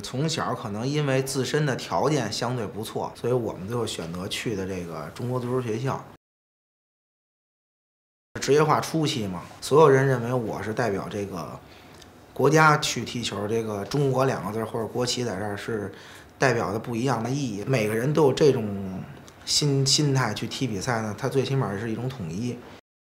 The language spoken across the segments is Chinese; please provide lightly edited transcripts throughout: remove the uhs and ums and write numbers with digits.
从小可能因为自身的条件相对不错，所以我们最后选择去的这个中国足球学校。职业化初期嘛，所有人认为我是代表这个国家去踢球，这个中国2个字或者国旗在这儿是代表的不一样的意义。每个人都有这种心态去踢比赛呢，它最起码是一种统一。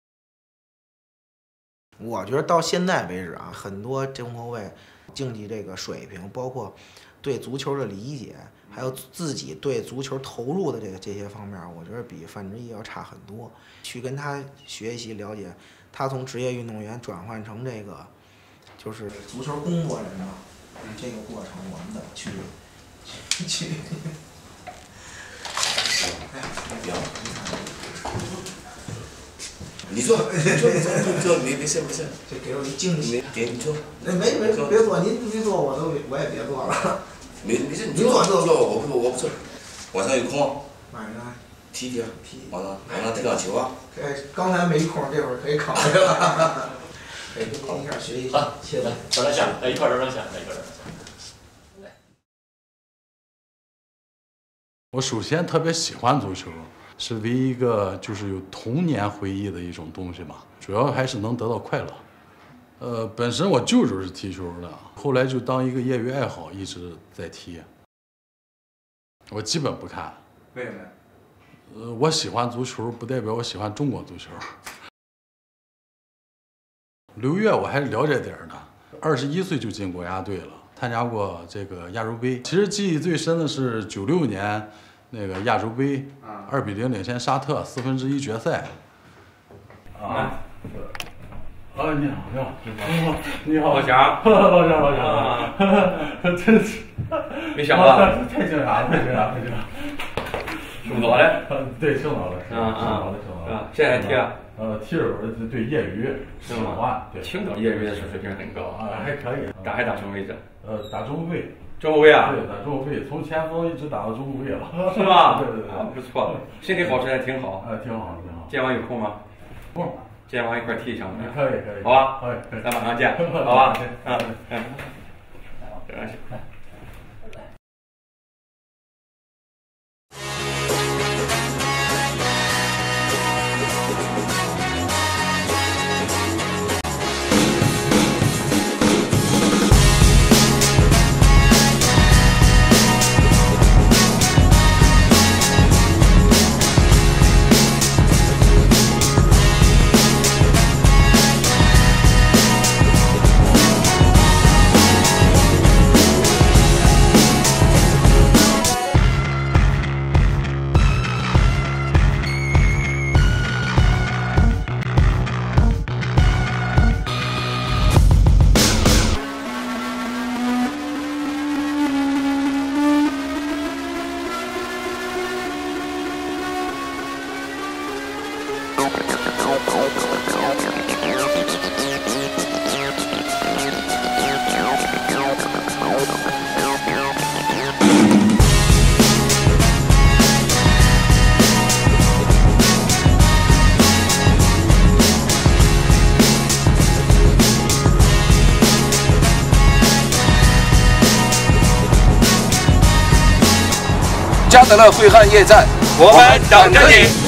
我觉得到现在为止啊，很多中后卫竞技这个水平，包括对足球的理解，还有自己对足球投入的这些方面，我觉得比范志毅要差很多。去跟他学习了解，他从职业运动员转换成这个就是足球工作人的这个过程，我们怎么去。哎呀， 你坐，没事。 这给我一惊喜。 你坐。 没别坐，您别坐，我也别坐了。 没事，你坐，我不坐。晚上有空？ 晚上踢。晚上踢场球啊？ 刚才没空，这会儿可以考虑了。可以跟您一块学习。 好，谢谢。找点下，一块找点下， 我首先特别喜欢足球，是唯一一个就是有童年回忆的一种东西吧，主要还是能得到快乐。本身我舅舅是踢球的，后来就当一个业余爱好一直在踢。我基本不看。 为什么？ 我喜欢足球，不代表我喜欢中国足球。刘越我还是了解点的，21岁就进国家队了。参加过这个亚洲杯，其实记忆最深的是96年那个亚洲杯，2比0领先沙特1/4决赛。啊，你好， 老乡， 真是， 没想到， 太惊讶了， 青岛的， 对，青岛的， 现在还踢啊？ 踢着对业余，喜欢，对， 青岛业余的水平很高啊，还可以。 打什么位置？ 打中后卫。 中后卫啊？ 对，打中后卫，从前锋一直打到中后卫了。 是吧？ 对， 不错，身体保持还挺好。 挺好。 今晚有空吗？ 空。 今晚一块踢一场。 可以。 好吧。咱马上见，好吧？这样行。 加德勒会汉夜战， 我们等着你。